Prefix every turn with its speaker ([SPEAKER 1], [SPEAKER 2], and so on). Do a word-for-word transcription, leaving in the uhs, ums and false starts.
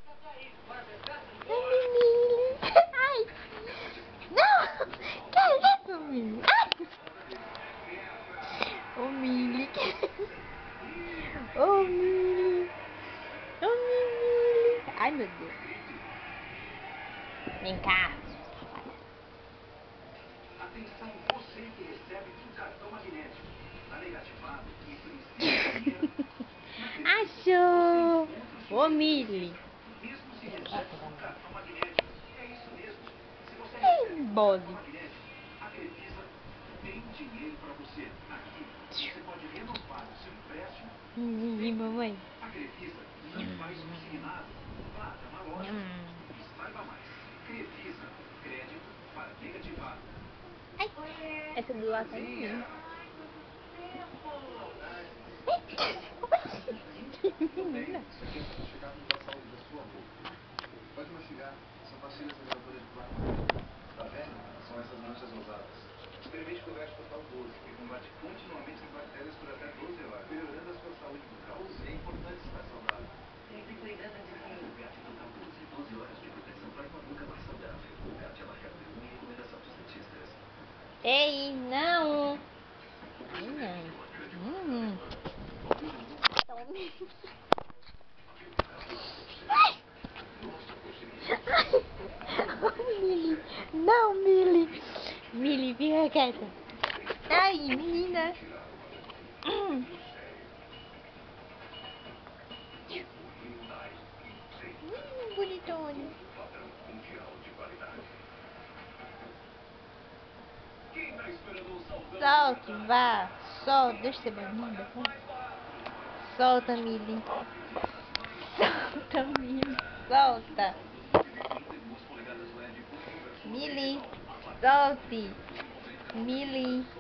[SPEAKER 1] Ai! Não! Que isso, Mili? Ai! Ô, Mili! Ô, Mili! Ô, Mili! Ai, meu Deus! Vem cá!
[SPEAKER 2] Atenção, você que recebe um cartão magnético. Tá negativado e precisa.
[SPEAKER 1] Achou! Ô, Mili!
[SPEAKER 2] Mesmo se recebe um cartão magnético. É isso mesmo. Se você
[SPEAKER 1] Ei, bode!
[SPEAKER 2] a Crefisa tem dinheiro para você. Aqui você pode renovar o seu empréstimo.
[SPEAKER 1] Ih, mamãe.
[SPEAKER 2] A Crefisa não faz consignado. Vá até uma loja. E saiba mais. Crefisa, crédito para negativado.
[SPEAKER 1] Ai, essa do lado tá em mim. Menina.
[SPEAKER 2] Isso aqui é para chegar com a saúde da sua boca. Pode mastigar, são pastilhas reguladoras de placa. Tá vendo? São essas manchas rosadas. Experimente Colgate Total doze, que combate continuamente as bactérias por até doze horas, melhorando a sua saúde bucal. É importante estar saudável. Sempre cuidando de si. Colgate Total doze, doze horas de proteção para uma boca mais saudável. Colgate é a marca número um e recomendação dos dentistas.
[SPEAKER 1] Ei, não! Ai, não. Hum. Tome. Mili, não, Mili. Mili, fica quieta. Ai, menina. Hum. Hum, bonitone. Solte, vá. Solta, deixa eu ser banida. Solta, Mili. Solta, Mili. Solta. Mili. Solte. Mili.